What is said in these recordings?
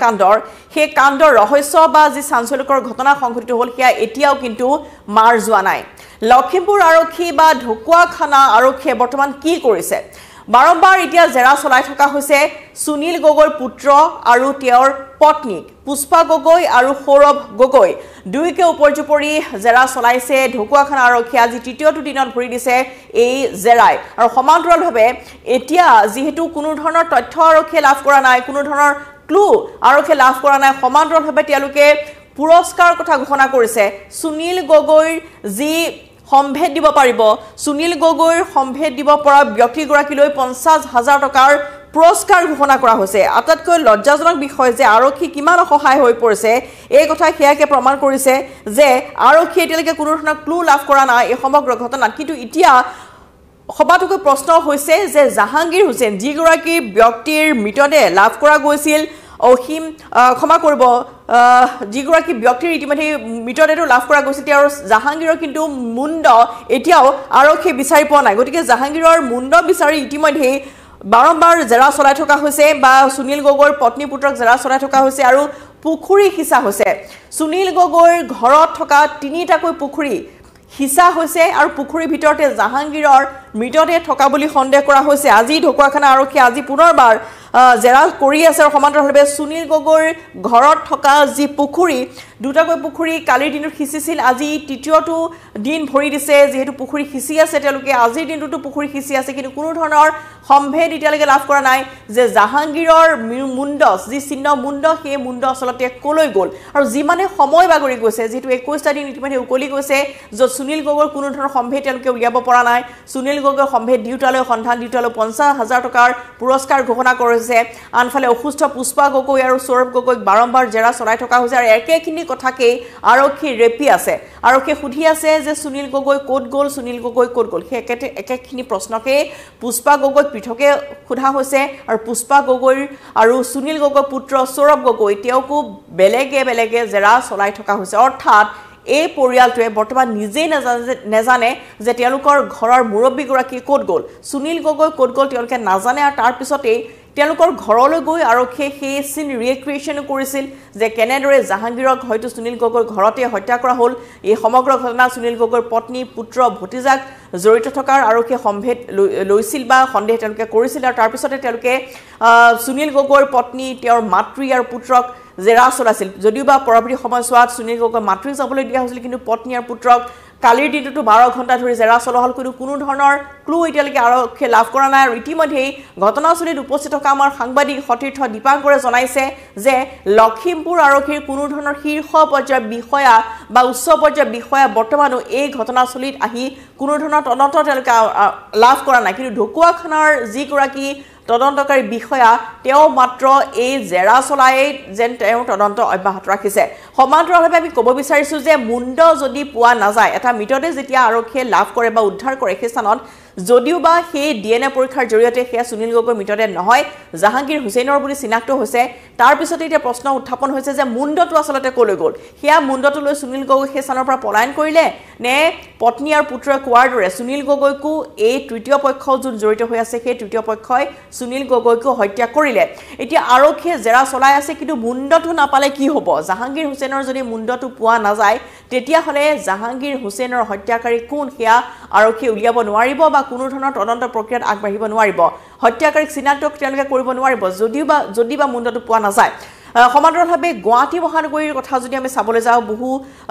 হত্যাকাণ্ডৰ সেই কাণ্ডৰ ৰহস্য বা যি চাঞ্চল্যকৰ ঘটনা সংঘটিত হ'ল সেয়া এতিয়াও কিন্তু মাৰ যোৱা নাই লখিমপুৰ আৰক্ষী বা ঢকুৱাখানা আৰক্ষীয়ে বৰ্তমান কি কৰিছে বাৰম্বাৰ এতিয়া জেৰা চলাই থকা হৈছে সুনীল গগৈৰ পুত্ৰ আৰু তেওঁৰ পত্নী পুষ্পা গগৈ আৰু সৌৰভ গগৈ দুইকে উপৰ্যুপৰি জেৰা চলাইছে ঢকুৱাখানা আৰক্ষীয়ে আজি তৃতীয়টো দিনত ভৰি দিছে এই জেৰাই আৰু সমান্তৰালভাৱে এতিয়া যেহেতু কোনো ধৰণৰ তথ্য আৰক্ষীয়ে লাভ কৰা নাই কোনো ধৰণৰ ক্লু আৰক্ষীয়ে লাভ কৰা নাই সমান্তৰালভাৱে তেওঁলোকে পুৰস্কাৰ কথা ঘোষণা কৰিছে সুনীল গগৈৰ যি সম্ভেদ দিব পাৰিব সুনীল গগৈৰ সম্ভেদ দিব পৰা ব্যক্তিগৰাকীলৈ 50,000 টকাৰ পুৰস্কাৰ ঘোষণা কৰা হৈছে আটাইতকৈ লজ্জাজনক বিষয় যে আৰক্ষী কিমান অসহায় হৈ পৰিছে এই কথা হেয়াকে প্ৰমাণ কৰিছে যে আৰক্ষী এতিয়ালৈকে কোনো ধৰণৰ ক্লু লাভ কৰা নাই এই সমগ্ৰ ঘটনাত কিন্তু এতিয়া সবাতোকৈ প্ৰশ্ন হৈছে যে জাহাংগীৰ হুছেইন যিগৰাকী ব্যক্তিৰ মৃতদেহ লাভ কৰা গৈছিল অহিম ক্ষমা কৰিব যিগৰাকী ব্যক্তিৰ ইতিমধ্যে মৃতদেহটো লাভ কৰা গৈছিল তেওঁৰ জাহাংগীৰৰ কিন্তু মুণ্ড এতিয়াও আৰক্ষীয়ে বিচাৰি পোৱা নাই গতিকে জাহাংগীৰৰ মুণ্ড বিচাৰি ইতিমধ্যে বাৰম্বাৰ জেৰা চলাই থকা হৈছে বা সুনীল গগৈৰ পত্নী পুত্ৰক জেৰা চলাই থকা হৈছে আৰু পুখুৰী সিঁচা হৈছে সুনীল গগৈৰ ঘৰত থকা 3টাকৈ পুখুৰী হিসা হৈছে আৰু পুখুৰীৰ ভিতৰতে জাহাংগীৰৰ মৃতদেহ থকা বুলি সন্দেহ কৰা হৈছে আজি ঢকুৱাখানা আৰক্ষী আজি পুনৰবাৰ জেৰা কৰি আছে আৰু সমান্তৰালভাৱে সুনীল গগৈৰ ঘৰত থকা যি পুখুৰী দুটাকৈ পুখুৰী কালিৰ দিনত হিচিছিল আজি তৃতীয়টো দিন ভৰি দিছে যেহেতু পুখুৰী হিচি আছে তেওঁলোকে আজিৰ দিনটোতো পুখুৰী হিচি আছে কিন্তু কোনো ধৰণৰ সম্ভেদ এতিয়ালৈকে লাভ কৰা নাই যে জাহাংগীৰৰ মুণ্ড যি চিহ্ন মুণ্ড সেই মুণ্ড আচলতে কলৈ গ'ল আৰু যিমানে সময় বাগৰি গৈছে যেহেতু 21টা দিন ইতিমধ্যে উকলি গৈছে য'ত সুনীল গগৈৰ কোনো ধৰণৰ সম্ভেদ তেওঁলোকে উলিয়াব পৰা নাই সুনীল গগৈৰ সম্ভেদ দিউতালৈ সন্ধান দিউতালৈ 50,000 টকাৰ পুৰস্কাৰ ঘোষণা কৰিছে আনফালে অসুস্থ পুষ্পা গগৈ আৰু সৌৰভ গগৈক বাৰম্বাৰ জেৰা চলাই থকা হৈছে আৰু একেখিনি কথাকে আৰক্ষী ৰেপি আছে আৰক্ষী সুধি আছে যে সুনীল গগৈ ক'ত গ'ল সুনীল গগৈ ক'ত গ'ল সেই একেখিনি প্ৰশ্নকে পুষ্পা গগৈক পৃথকে সোধা হৈছে আৰু পুষ্পা গগৈৰ আৰু সুনীল গগৈৰ পুত্ৰ সৌৰভ গগৈ তেওঁকো বেলেগে জেৰা চলাই থকা হৈছে অৰ্থাৎ এই পৰিয়ালটোৱে বৰ্তমান নিজেই নেজানে যে তেওঁলোকৰ ঘৰৰ মুৰব্বীগৰাকী ক'ত গ'ল সুনীল গগৈ ক'ত গ'ল তেওঁলোকে নাজানে আৰু তাৰ পিছতেই তেওঁলোকৰ ঘৰলৈ গৈ আৰক্ষীয়ে সেই সিন ৰিক্ৰিয়েশ্যন কৰিছিল যে কেনেদৰে জাহাংগীৰক হয়তো সুনীল গগৈৰ ঘৰতে হত্যা কৰা হ'ল এই সমগ্ৰ ঘটনা সুনীল গগৈৰ পত্নী পুত্ৰ ভতিজাক জড়িত থকাৰ আৰক্ষীয়ে সম্ভেদ লৈছিল বা সন্দেহ তেওঁলোকে কৰিছিল আৰু তাৰ পিছতে তেওঁলোকে সুনীল গগৈৰ পত্নী তেওঁৰ মাতৃ আৰু পুত্ৰক জেৰা চলাইছিল যদিও বা পৰৱৰ্তী সময়ছোৱাত সুনীল গগৈৰ মাতৃক যাবলৈ দিয়া হৈছিল কিন্তু পত্নী আৰু পুত্ৰক কালিৰ দিনটো 12 ঘণ্টা ধৰি জেৰা চলোৱা হ'ল কিন্তু কোনো ধৰণৰ ক্লু এতিয়ালৈকে আৰক্ষীয়ে লাভ কৰা নাই আৰু ইতিমধ্যেই ঘটনাস্থলীত উপস্থিত থকা আমাৰ সাংবাদিক সতীৰ্থ দীপাংকৰে জনাইছে যে লখিমপুৰ আৰক্ষীৰ কোনো ধৰণৰ শীৰ্ষ পৰ্যায়ৰ বিষয়া বা উচ্চ পৰ্যায়ৰ বিষয়া বৰ্তমানো এই ঘটনাস্থলীত আহি কোনো ধৰণৰ তদন্ত তেওঁলোকে লাভ কৰা নাই কিন্তু ঢকুৱাখানাৰ যিগৰাকী তদন্তকাৰী বিষয়া তেওঁ মাত্ৰ এই জেৰা চলাই যেন তেওঁ তদন্ত অব্যাহত ৰাখিছে সমান্তৰালভাৱে আমি ক'ব বিচাৰিছো যে মুণ্ড যদি পোৱা নাযায় এটা মৃতদেহ যেতিয়া আৰক্ষীয়ে লাভ কৰে বা উদ্ধাৰ কৰে সেই স্থানত যদিও বা সেই ডিএনএ পৰীক্ষাৰ জৰিয়তে সেয়া সুনীল গগৈৰ মৃতদেহ নহয় জাহাংগীৰ হুছেইনৰ বুলি চিনাক্ত হৈছে তাৰ পিছতে এতিয়া প্ৰশ্ন উত্থাপন হৈছে যে মুণ্ডটো আচলতে ক'লৈ গ'ল সেয়া মুণ্ডটো লৈ সুনীল গগৈ সেই স্থানৰ পৰা পলায়ন কৰিলে নে পত্নী আৰু পুত্ৰই কোৱাৰ দৰে সুনীল গগৈকো এই তৃতীয় পক্ষ যোন জড়িত হৈ আছে সেই তৃতীয় পক্ষই সুনীল গগৈকো হত্যা কৰিলে এতিয়া আৰক্ষীয়ে জেৰা চলাই আছে কিন্তু মুণ্ডটো নাপালে কি হ'ব জাহাংগীৰ হুছেইনৰ যদি মুণ্ডটো পোৱা নাযায় তেতিয়াহ'লে জাহাংগীৰ হুছেইনৰ হত্যাকাৰী কোন সেয়া আৰক্ষীয়ে উলিয়াব নোৱাৰিব বা কোনো ধৰণৰ তদন্ত প্ৰক্ৰিয়াত আগবাঢ়িব নোৱাৰিব হত্যাকাৰীক চিনাক্ত তেওঁলোকে কৰিব নোৱাৰিব যদি বা মুণ্ডটো পোৱা নাযায় সমান্তৰালভাৱে গুৱাহাটী মহানগৰীৰ কথা যদি আমি চাবলৈ যাওঁ বহু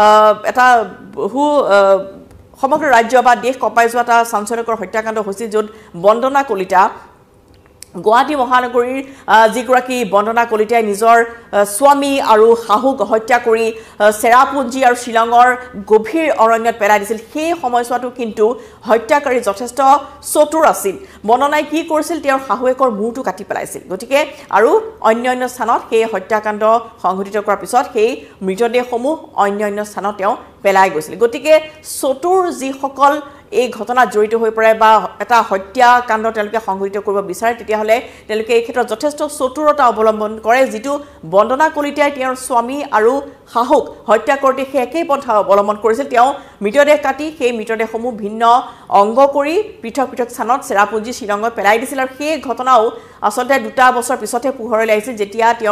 সমগ্ৰ ৰাজ্য বা দেশ কঁপাই যোৱা এটা চাঞ্চল্যকৰ হত্যাকাণ্ড হৈছিল য'ত বন্দনা কলিতা গুৱাহাটী মহানগৰীৰ যিগৰাকী বন্দনা কলিতাই নিজৰ স্বামী আৰু শাহুক হত্যা কৰি চেৰাপুঞ্জী আৰু শ্বিলঙৰ গভীৰ অৰণ্যত পেলাই দিছিল সেই সময়ছোৱাটো কিন্তু হত্যাকাৰী যথেষ্ট চতুৰ আছিল বন্দনাই কি কৰিছিল তেওঁৰ শাহুৱেকৰ মূৰটো কাটি পেলাইছিল গতিকে আৰু অন্য স্থানত সেই হত্যাকাণ্ড সংঘটিত কৰাৰ পিছত সেই মৃতদেহসমূহ অন্য স্থানত তেওঁ পেলাই গৈছিল গতিকে চতুৰ যিসকল এই ঘটনাত জড়িত হৈ পৰে বা এটা হত্যাকাণ্ড তেওঁলোকে সংঘটিত কৰিব বিচাৰে তেতিয়াহ'লে তেওঁলোকে এই ক্ষেত্ৰত যথেষ্ট চতুৰতা অৱলম্বন কৰে যিটো বন্দনা কলিতাই তেওঁৰ স্বামী আৰু শাহুক হত্যা কৰোঁতে সেই একেই পন্থা অৱলম্বন কৰিছিল তেওঁ মৃতদেহ কাটি সেই মৃতদেহসমূহ ভিন্ন অংগ কৰি পৃথক স্থানত চেৰাপুঞ্জী শ্বিলঙত পেলাই দিছিল আৰু সেই ঘটনাও আচলতে 2 বছৰ পিছতহে পোহৰলৈ আহিছিল যেতিয়া তেওঁৰ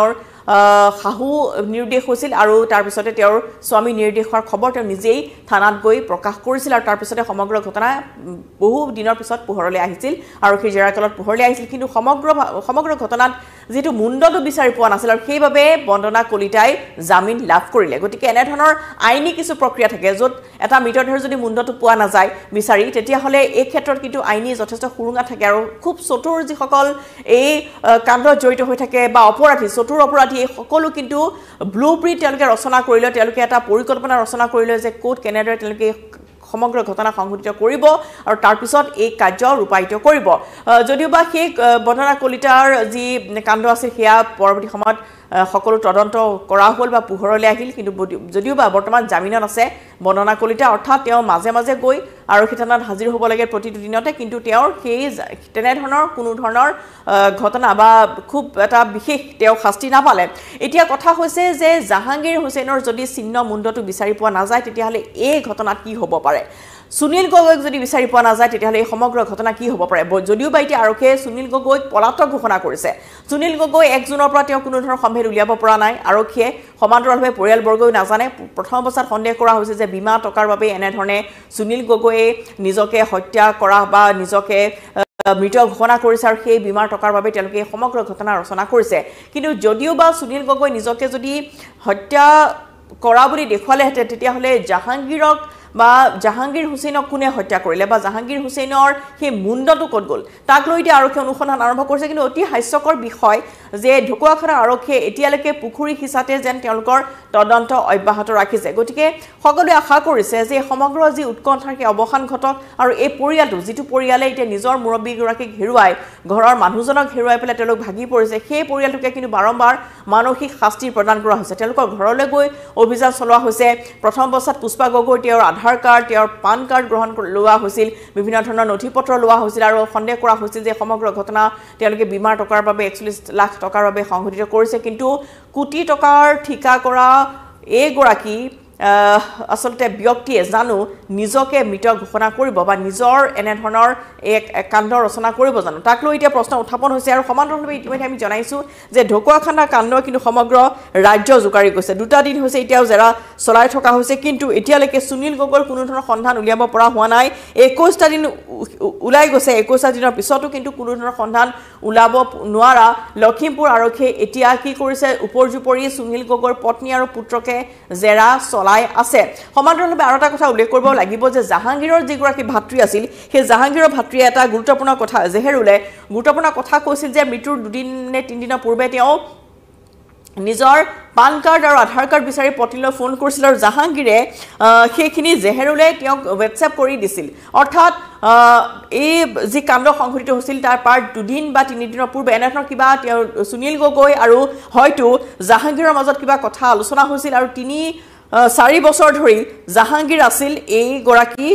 শাহু নিৰ্দেশ হৈছিল আৰু তাৰ পিছতে তেওঁৰ স্বামী নিৰ্দেশৰ খবৰ তেওঁ নিজেই থানাত গৈ প্ৰকাশ কৰিছিল আৰু তাৰ পিছতে সমগ্ৰ ঘটনা বহু দিনৰ পিছত পোহৰলৈ আহিছিল আৰু সেই জেৰাকালত পোহৰলৈ আহিছিল কিন্তু সমগ্ৰ ঘটনাত যেটো মুণ্ডটো বিচাৰি পোৱা নাছিল আৰু সেইভাবে বন্দনা কলিতাই জামিন লাভ কৰিলে গতিকে এনে ধৰণৰ আইনী কিছু প্ৰক্ৰিয়া থাকে যত এটা মৃতদেহৰ যদি মুণ্ডটো পোৱা নাযায় বিচাৰি তেতিয়া হলে এই ক্ষেত্ৰত কিন্তু আইনী যথেষ্ট সুৰুঙা থাকে আৰু খুব চতুৰ যিসকল এই কাণ্ডত জড়িত হৈ থাকে বা অপৰাধী চতুৰ অপৰাধী এই সকলো কিন্তু ব্লুপ্ৰিন্ট তেওঁলোকে ৰচনা কৰিলে তেওঁলোকে এটা পৰিকল্পনা ৰচনা কৰিলে যে কোট কেনেদৰে তেওঁলোকে সমগ্ৰ ঘটনা সংঘটিত কৰিব আৰু তাৰ পিছত এই কাৰ্য ৰূপায়িত কৰিব যদিওবা সেই বন্দনা কলিতাৰ যি কাণ্ড আছে সেয়া পৰৱৰ্তী সময়ত সকলো তদন্ত কৰা হ'ল বা পোহৰলৈ আহিল কিন্তু যদিওবা বৰ্তমান জামিনত আছে বন্দনা কলিতা অৰ্থাৎ তেওঁ মাজে মাজে গৈ আৰক্ষী থানাত হাজিৰ হ'ব লাগে প্ৰতিটো দিনতে কিন্তু তেওঁৰ সেই তেনে ধৰণৰ কোনো ধৰণৰ ঘটনা বা খুব এটা বিশেষ তেওঁ শাস্তি নাপালে এতিয়া কথা হৈছে যে জাহাংগীৰ হুছেইনৰ যদি চিহ্ন মুণ্ডটো বিচাৰি পোৱা নাযায় তেতিয়াহ'লে এই ঘটনাত কি হ'ব পাৰে সুনীল গগৈক যদি বিচাৰি পোৱা নাযায় তেতিয়াহ'লে এই সমগ্ৰ ঘটনা কি হ'ব পাৰে যদিও বা এতিয়া আৰক্ষীয়ে সুনীল গগৈক পলাতক ঘোষণা কৰিছে সুনীল গগৈ 1 জুনৰ পৰা তেওঁ কোনো ধৰণৰ সম্ভেদ উলিয়াব পৰা নাই আৰক্ষীয়ে সমান্তৰালভাৱে পৰিয়ালবৰ্গই নাজানে প্ৰথম অৱস্থাত সন্দেহ কৰা হৈছে যে বীমা টকাৰ বাবে এনে ধৰণে সুনীল গগৈয়ে নিজকে হত্যা কৰা বা নিজকে মৃত ঘোষণা কৰিছে আৰু সেই বীমাৰ টকাৰ বাবে তেওঁলোকে সমগ্ৰ ঘটনা ৰচনা কৰিছে কিন্তু যদিও বা সুনীল গগৈ নিজকে যদি হত্যা কৰা বুলি দেখুৱালেহেঁতেন তেতিয়াহ'লে জাহাংগীৰক বা জাহাংগীৰ হুছেইনক কোনে হত্যা কৰিলে বা জাহাংগীৰ হুছেইনৰ সেই মুণ্ডটো ক'ত গ'ল তাক লৈ এতিয়া আৰক্ষী অনুসন্ধান আৰম্ভ কৰিছে কিন্তু অতি হাস্যকৰ বিষয় যে ঢকুৱাখানা আৰক্ষীয়ে এতিয়ালৈকে পুখুৰী হিচাতে যেন তেওঁলোকৰ তদন্ত অব্যাহত ৰাখিছে গতিকে সকলোৱে আশা কৰিছে যে সমগ্ৰ যি উৎকণ্ঠাৰ সেই অৱসান ঘটক আৰু এই পৰিয়ালটো যিটো পৰিয়ালে এতিয়া নিজৰ মুৰব্বীগৰাকীক হেৰুৱাই ঘৰৰ মানুহজনক হেৰুৱাই পেলাই তেওঁলোক ভাগি পৰিছে সেই পৰিয়ালটোকে কিন্তু বাৰম্বাৰ মানসিক শাস্তি প্ৰদান কৰা হৈছে তেওঁলোকৰ ঘৰলৈ গৈ অভিযান চলোৱা হৈছে প্ৰথম অৱস্থাত পুষ্পা গগৈ তেওঁৰ আধাৰ কাৰ্ড তেওঁৰ পান কাৰ্ড গ্ৰহণ লোৱা হৈছিল বিভিন্ন ধৰণৰ নথিপত্ৰ লোৱা হৈছিল আৰু সন্দেহ কৰা হৈছিল যে সমগ্ৰ ঘটনা তেওঁলোকে বীমাৰ টকাৰ বাবে 41 লাখ টকাৰ বাবে সংঘটিত কৰিছে কিন্তু কোটি টকাৰ ঠিকা কৰা এইগৰাকী আসলতে ব্যক্তিয়ে জানো নিজকে মৃত ঘোষণা কৰিব বা নিজৰ এনে ধৰণৰ এক কাণ্ড ৰচনা কৰিব জানো তাক লৈ এতিয়া প্ৰশ্ন উত্থাপন হৈছে আৰু সমান্তৰালভাৱে ইতিমধ্যে আমি জনাইছো যে ঢকুৱাখানা কাণ্ড কিন্তু সমগ্ৰ ৰাজ্য জোকাৰি গৈছে দুটা দিন হৈছে এতিয়াও জেৰা চলাই থকা হৈছে কিন্তু এতিয়ালৈকে সুনীল গগৈৰ কোনো ধৰণৰ সন্ধান উলিয়াব পৰা হোৱা নাই 21টা দিন উলাই গৈছে 21টা দিনৰ পিছতো কিন্তু কোনো ধৰণৰ সন্ধান উলাব নোৱাৰা লখিমপুৰ আৰক্ষীয়ে এতিয়া কি কৰিছে উপৰজুপৰি সুনীল গগৈৰ পত্নী আৰু পুত্ৰকে জেৰা লাই আছে সমান্তৰালভাৱে আৰু এটা কথা উল্লেখ কৰিব লাগিব যে জাহাংগীৰৰ যিগৰাকী ভাতৃ আছিল সেই জাহাংগীৰৰ ভাতৃয়ে এটা গুৰুত্বপূৰ্ণ কথা জেহেৰুলে গুৰুত্বপূৰ্ণ কথা কৈছিল যে মৃত্যুৰ 2 দিন নে 3 দিনৰ পূৰ্বে তেওঁ নিজৰ পান কাৰ্ড আৰু আধাৰ কাৰ্ড বিচাৰি পত্নীলৈ ফোন কৰিছিল আৰু জাহাংগীৰে সেইখিনি জেহেৰুলে তেওঁক হোৱাটছএপ কৰি দিছিল অৰ্থাৎ এই যি কাণ্ড সংঘটিত হৈছিল তাৰ পাৰ 2 দিন বা 3 দিনৰ পূৰ্বে এনেধৰণৰ কিবা তেওঁ সুনীল গগৈ আৰু হয়তো জাহাংগীৰৰ মাজত কিবা কথা আলোচনা হৈছিল আৰু 4 বছৰ ধৰি জাহাংগীৰ আছিল এই গৰাকী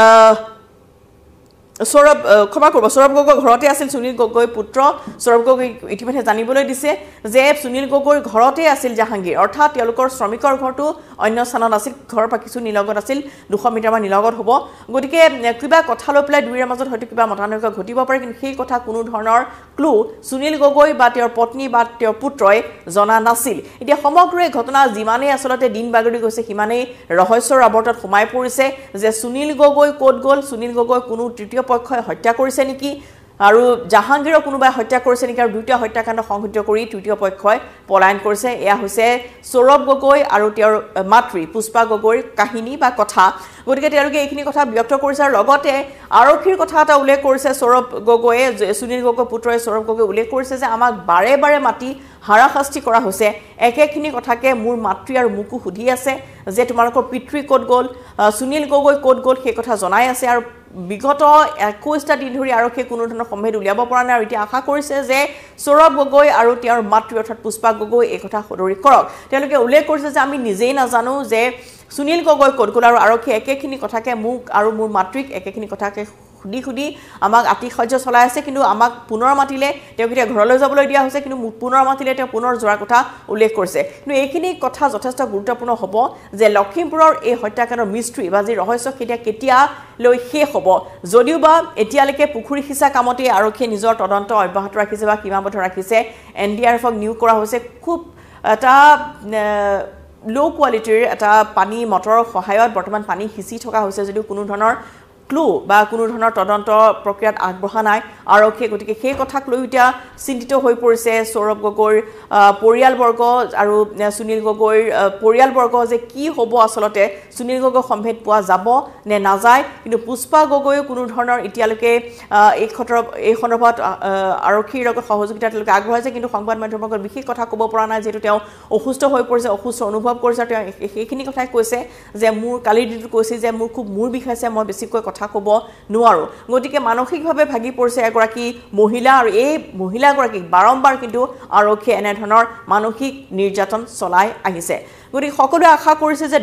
সৌৰভ ক্ষমা কৰিব সৌৰভ গগৈ ঘৰতে আছিল সুনীল গগৈ পুত্ৰ সৌৰভ গগৈ ইতিমধ্যে জানিবলৈ দিছে যে সুনীল গগৈৰ ঘৰতে আছিল জাহাংগীৰ অৰ্থাৎ তেওঁলোকৰ শ্ৰমিকৰ ঘৰটো অন্য স্থানত আছিল ঘৰৰ পৰা কিছু নিলগত আছিল 200 মিটাৰ মান নিলগত হ'ব গতিকে কিবা কথা লৈ পেলাই দুইৰ মাজত হয়তো কিবা মতানৈক্য ঘটিব পাৰে কিন্তু সেই কথা কোনো ধৰণৰ ক্লু সুনীল গগৈ বা তেওঁৰ পত্নী বা তেওঁৰ পুত্ৰই জনা নাছিল এতিয়া সমগ্ৰ এই ঘটনা যিমানে আসলতে দিন বাগৰি গৈছে সিমানেই ৰহস্যৰ আৱৰ্তত সোমাই পৰিছে যে সুনীল গগৈ ক'ত গ'ল সুনীল গগৈ কোনো তৃতীয় পক্ষই হত্যা কৰিছে নেকি আৰু জাহাংগীৰক কোনোবাই হত্যা কৰিছে নেকি আৰু দুটা হত্যাকাণ্ড সংঘটিত কৰি তৃতীয় পক্ষই পলায়ন কৰিছে এয়া হৈছে সৌৰভ গগৈ আৰু তেওঁৰ মাতৃ পুষ্পা গগৈৰ কাহিনী বা কথা গতিকে তেওঁলোকে এইখিনি কথা ব্যক্ত কৰিছে আৰু লগতে আৰক্ষীৰ কথা এটা উল্লেখ কৰিছে সৌৰভ গগৈয়ে সুনীল গগৈ পুত্ৰই সৌৰভ গগৈ উল্লেখ কৰিছে যে আমাক বাৰে বাৰে মাতি হাৰাশাস্তি কৰা হৈছে একেখিনি কথাকে মোৰ মাতৃ আৰু মুকু সুধি আছে যে তোমালোকৰ পিতৃ ক'ত গ'ল সুনীল গগৈ ক'ত গ'ল সেই কথা জনাই আছে আৰু বিগত 21টা দিন ধৰি আৰক্ষীয়ে কোনো ধৰণৰ সম্ভেদ উলিয়াব পৰা নাই আৰু এতিয়া আশা কৰিছে যে সৌৰভ গগৈ আৰু তেওঁৰ মাতৃ অৰ্থাৎ পুষ্পা গগৈ এই কথা সদৰি কৰক তেওঁলোকে উল্লেখ কৰিছে যে আমি নিজেই নাজানো যে সুনীল গগৈ ক'ত গ'ল আৰু আৰক্ষীয়ে একেখিনি কথাকে মোক আৰু মোৰ মাতৃক একেখিনি কথাকে খুদি আমাক আতিশয্য চলাই আছে কিন্তু আমাক পুনৰ মাতিলে তেওঁ কিটা ঘৰলৈ যাবলৈ দিয়া হৈছে কিন্তু পুনৰ মাতিলে তেওঁ পুনৰ যোৱাৰ কথা উল্লেখ কৰিছে কিন্তু এইখিনি কথা যথেষ্ট গুৰুত্বপূৰ্ণ হ'ব যে লখিমপুৰৰ এই হত্যাকাণ্ডৰ মিস্ট্ৰি বা যি ৰহস্য কেতিয়া লৈ শেষ হ'ব যদিও বা এতিয়ালৈকে পুখুৰী হিচা কামতে আৰক্ষীয়ে নিজৰ তদন্ত অব্যাহত ৰাখিছে বা সীমাবদ্ধ ৰাখিছে এনডিআৰএফক নিয়োগ কৰা হৈছে খুব এটা লো কোৱালিটিৰ এটা পানী মটৰৰ সহায়ত বৰ্তমান পানী হিচি থকা হৈছে যদিও কোনো ধৰণৰ ক্লু বা কোনো ধৰণৰ তদন্ত প্ৰক্ৰিয়াত আগবঢ়া নাই আৰক্ষীয়ে গতিকে সেই কথাক লৈ এতিয়া চিন্তিত হৈ পৰিছে সৌৰভ গগৈৰ পৰিয়ালবৰ্গ আৰু সুনীল গগৈৰ পৰিয়ালবৰ্গ যে কি হ'ব আসলতে সুনীল গগৈ সম্ভেদ পোৱা যাব নে নাযায় কিন্তু পুষ্পা গগৈও কোনো ধৰণৰ এতিয়ালৈকে এই সন্দৰ্ভত আৰক্ষীৰ লগত সহযোগিতা তেওঁলোকে আগবঢ়াইছে কিন্তু সংবাদ মাধ্যমক বিশেষ কথা ক'ব পৰা নাই যেটো তেওঁ অসুস্থ হৈ পৰিছে অসুস্থ অনুভৱ কৰিছে তেওঁ সেইখিনি কথাই কৈছে যে মোৰ কালিৰ দিনটো কৈছে যে মোৰ খুব মূৰ বিষাইছে মই বেছিকৈ কথা ক'ব নোৱাৰো গতিকে মানসিকভাৱে ভাগি পৰিছে এগৰাকী মহিলা আৰু এই মহিলাগৰাকীক বাৰম্বাৰ কিন্তু আৰক্ষীয়ে এনে ধৰণৰ মানসিক নিৰ্যাতন চলাই আহিছে গতিকে সকলোৱে আশা কৰিছে যে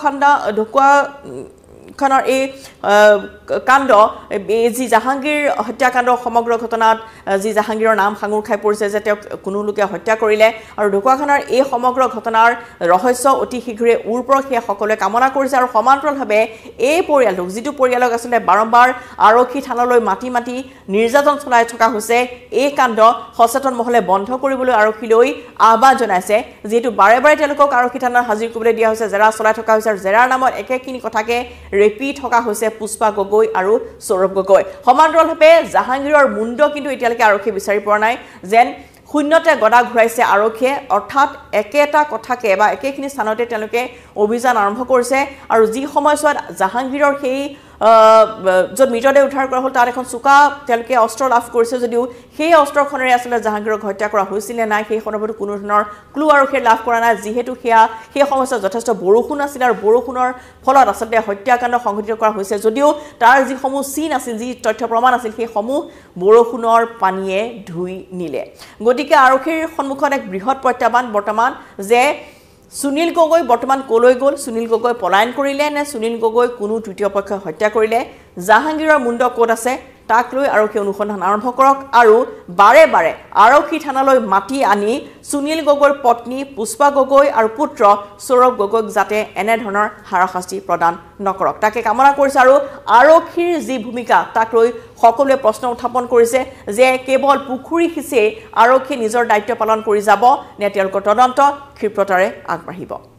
ঢকুৱাখানাৰ এই কাণ্ড যি জাহাংগীৰ হত্যাকাণ্ড সমগ্ৰ ঘটনাত যি জাহাংগীৰৰ নাম সাঙুৰ খাই পৰিছে যে তেওঁক কোনো লোকে হত্যা কৰিলে আৰু ঢকুৱাখানাৰ এই সমগ্ৰ ঘটনাৰ ৰহস্য অতি শীঘ্ৰে উৰপৰ সেয়া সকলোৱে কামনা কৰিছে আৰু সমান্তৰালভাৱে এই পৰিয়ালটোক যিটো পৰিয়ালক আচলতে বাৰম্বাৰ আৰক্ষী থানালৈ মাতি মাতি নিৰ্যাতন চলাই থকা হৈছে এই কাণ্ড সচেতন মহলে বন্ধ কৰিবলৈ আৰক্ষীলৈ আহ্বান জনাইছে যেহেতু বাৰে বাৰে তেওঁলোকক আৰক্ষী থানাত হাজিৰ কৰিবলৈ দিয়া হৈছে জেৰা চলাই থকা হৈছে আৰু জেৰাৰ নামত একেখিনি কথাকে ৰিপিট থকা হৈছে পুষ্পা গগৈ আৰু সৌৰভ গগৈ সমান্তৰালভাৱে জাহাংগীৰৰ মুণ্ড কিন্তু এতিয়ালৈকে আৰক্ষী বিচাৰি পোৱা নাই যেন শূন্যতে গদা ঘূৰাইছে আৰক্ষীয়ে অৰ্থাৎ একেটা কথাকে বা একেখিনি স্থানতে তেওঁলোকে অভিযান আৰম্ভ কৰিছে আৰু যি সময়ছোৱাত জাহাংগীৰৰ সেই য'ত মৃতদেহ উদ্ধাৰ কৰা হ'ল তাত এখন চোকা তেওঁলোকে অস্ত্ৰ লাভ কৰিছে যদিও সেই অস্ত্ৰখনেৰে আচলতে জাহাংগীৰক হত্যা কৰা হৈছিলে নাই সেই সন্দৰ্ভত কোনো ধৰণৰ ক্লু আৰক্ষীয়ে লাভ কৰা নাই যিহেতু সেই সময়ছোৱাত যথেষ্ট বৰষুণ আছিল আৰু বৰষুণৰ ফলত আচলতে হত্যাকাণ্ড সংঘটিত কৰা হৈছে যদিও তাৰ যিসমূহ চিন আছিল যি তথ্য প্ৰমাণ আছিল সেইসমূহ বৰষুণৰ পানীয়ে ধুই নিলে গতিকে আৰক্ষীৰ সন্মুখত এক বৃহৎ প্ৰত্যাহ্বান বৰ্তমান যে সুনীল গগৈ বৰ্তমান কলৈ গ'ল সুনীল গগৈ পলায়ন কৰিলে নে সুনীল গগৈ কোনো তৃতীয় পক্ষই হত্যা কৰিলে জাহাংগীৰৰ মুণ্ড ক'ত আছে তাক লৈ আৰক্ষী অনুসন্ধান আৰম্ভ কৰক আৰু বাৰে বাৰে আৰক্ষী থানালৈ মাতি আনি সুনীল গগৈৰ পত্নী পুষ্পা গগৈ আৰু পুত্ৰ সৌৰভ গগৈক যাতে এনে ধৰণৰ হাৰাশাস্তি প্ৰদান নকৰক তাকে কামনা কৰিছে আৰু আৰক্ষীৰ যি ভূমিকা তাক লৈ সকলোৱে প্ৰশ্ন উত্থাপন কৰিছে যে কেৱল পুখুৰী সিঁচি আৰক্ষী নিজৰ দায়িত্ব পালন কৰি যাব নে তেওঁলোকৰ তদন্ত ক্ষিপ্ৰতাৰে আগবাঢ়িব